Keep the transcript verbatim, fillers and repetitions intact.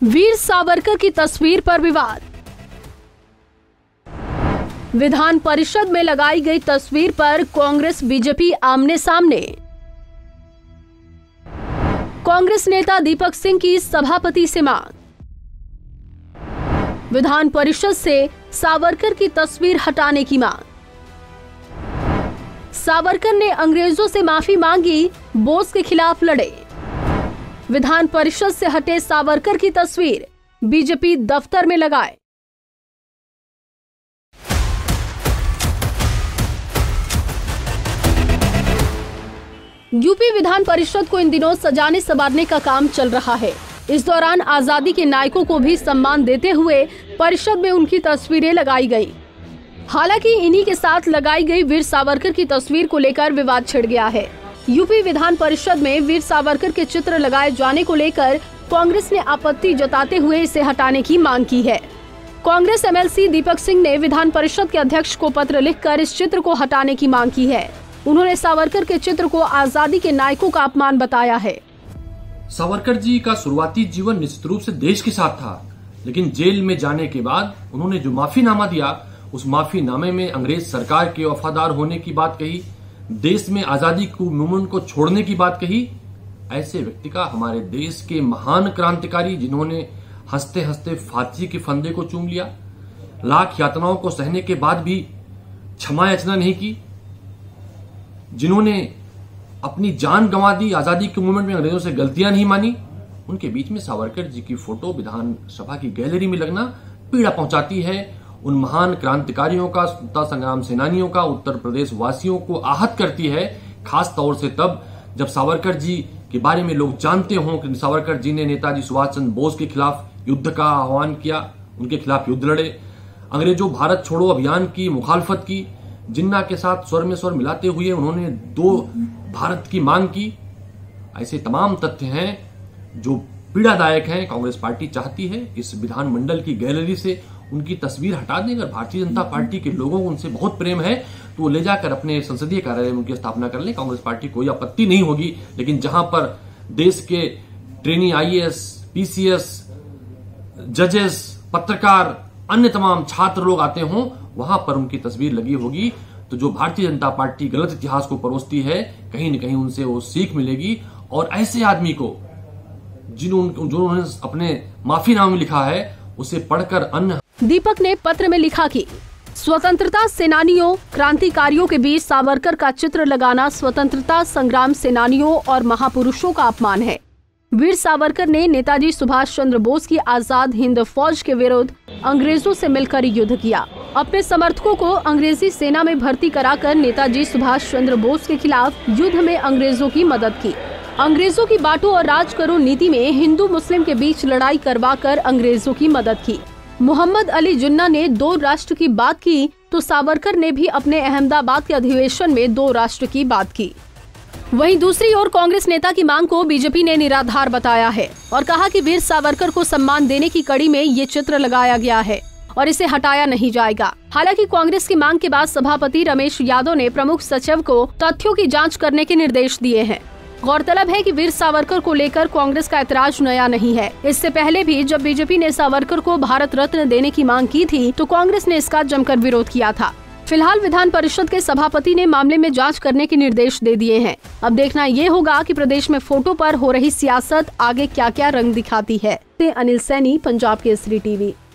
वीर सावरकर की तस्वीर पर विवाद। विधान परिषद में लगाई गई तस्वीर पर कांग्रेस बीजेपी आमने सामने। कांग्रेस नेता दीपक सिंह की सभापति से मांग। विधान परिषद से सावरकर की तस्वीर हटाने की मांग। सावरकर ने अंग्रेजों से माफी मांगी, बोस के खिलाफ लड़े। विधान परिषद से हटे सावरकर की तस्वीर बीजेपी दफ्तर में लगाए। यूपी विधान परिषद को इन दिनों सजाने संवारने का काम चल रहा है। इस दौरान आजादी के नायकों को भी सम्मान देते हुए परिषद में उनकी तस्वीरें लगाई गई। हालांकि इन्हीं के साथ लगाई गई वीर सावरकर की तस्वीर को लेकर विवाद छिड़ गया है। यूपी विधान परिषद में वीर सावरकर के चित्र लगाए जाने को लेकर कांग्रेस ने आपत्ति जताते हुए इसे हटाने की मांग की है। कांग्रेस एमएलसी दीपक सिंह ने विधान परिषद के अध्यक्ष को पत्र लिखकर इस चित्र को हटाने की मांग की है। उन्होंने सावरकर के चित्र को आजादी के नायकों का अपमान बताया है। सावरकर जी का शुरुआती जीवन निश्चित रूप से देश के साथ था, लेकिन जेल में जाने के बाद उन्होंने जो माफीनामा दिया, उस माफीनामे में अंग्रेज सरकार के वफादार होने की बात कही, देश में आजादी को मूवमेंट को छोड़ने की बात कही। ऐसे व्यक्ति का हमारे देश के महान क्रांतिकारी, जिन्होंने हंसते हंसते फांसी के फंदे को चूम लिया, लाख यातनाओं को सहने के बाद भी क्षमा याचना नहीं की, जिन्होंने अपनी जान गंवा दी आजादी के मूवमेंट में, अंग्रेजों से गलतियां नहीं मानी, उनके बीच में सावरकर जी की फोटो विधानसभा की गैलरी में लगना पीड़ा पहुंचाती है। उन महान क्रांतिकारियों का, स्वतंत्रता संग्राम सेनानियों का, उत्तर प्रदेश वासियों को आहत करती है, खास तौर से तब जब सावरकर जी के बारे में लोग जानते हों कि सावरकर जी ने नेताजी सुभाष चंद्र बोस के खिलाफ युद्ध का आह्वान किया, उनके खिलाफ युद्ध लड़े, अंग्रेजों भारत छोड़ो अभियान की मुखालफत की, जिन्ना के साथ स्वर में स्वर मिलाते हुए उन्होंने दो भारत की मांग की। ऐसे तमाम तथ्य हैं जो पीड़ादायक हैं। कांग्रेस पार्टी चाहती है इस विधानमंडल की गैलरी से उनकी तस्वीर हटा दें। अगर भारतीय जनता पार्टी के लोगों को उनसे बहुत प्रेम है तो वो ले जाकर अपने संसदीय कार्यालय में उनकी स्थापना कर लें। कांग्रेस पार्टी कोई आपत्ति नहीं होगी, लेकिन जहां पर देश के ट्रेनी आईएएस, पीसीएस, जजेस, पत्रकार, अन्य तमाम छात्र लोग आते हों, वहां पर उनकी तस्वीर लगी होगी, तो जो भारतीय जनता पार्टी गलत इतिहास को परोसती है, कहीं न कहीं उनसे वो सीख मिलेगी। और ऐसे आदमी को जिन्होंने जो उन्होंने अपने माफीनामे में लिखा है, उसे पढ़कर अन्य। दीपक ने पत्र में लिखा कि स्वतंत्रता सेनानियों, क्रांतिकारियों के बीच सावरकर का चित्र लगाना स्वतंत्रता संग्राम सेनानियों और महापुरुषों का अपमान है। वीर सावरकर ने नेताजी सुभाष चंद्र बोस की आजाद हिंद फौज के विरुद्ध अंग्रेजों से मिलकर युद्ध किया। अपने समर्थकों को अंग्रेजी सेना में भर्ती कराकर नेताजी सुभाष चंद्र बोस के खिलाफ युद्ध में अंग्रेजों की मदद की। अंग्रेजों की बांटो और राज करो नीति में हिंदू मुस्लिम के बीच लड़ाई करवाकर अंग्रेजों की मदद की। मोहम्मद अली जिन्ना ने दो राष्ट्र की बात की, तो सावरकर ने भी अपने अहमदाबाद के अधिवेशन में दो राष्ट्र की बात की। वहीं दूसरी ओर कांग्रेस नेता की मांग को बीजेपी ने निराधार बताया है और कहा कि वीर सावरकर को सम्मान देने की कड़ी में ये चित्र लगाया गया है और इसे हटाया नहीं जाएगा। हालांकि कांग्रेस की मांग के बाद सभापति रमेश यादव ने प्रमुख सचिव को तथ्यों की जांच करने के निर्देश दिए हैं। गौरतलब है कि वीर सावरकर को लेकर कांग्रेस का ऐतराज नया नहीं है। इससे पहले भी जब बीजेपी ने सावरकर को भारत रत्न देने की मांग की थी, तो कांग्रेस ने इसका जमकर विरोध किया था। फिलहाल विधान परिषद के सभापति ने मामले में जांच करने के निर्देश दे दिए हैं। अब देखना ये होगा कि प्रदेश में फोटो पर हो रही सियासत आगे क्या क्या रंग दिखाती है। अनिल सैनी, पंजाब केसरी टीवी।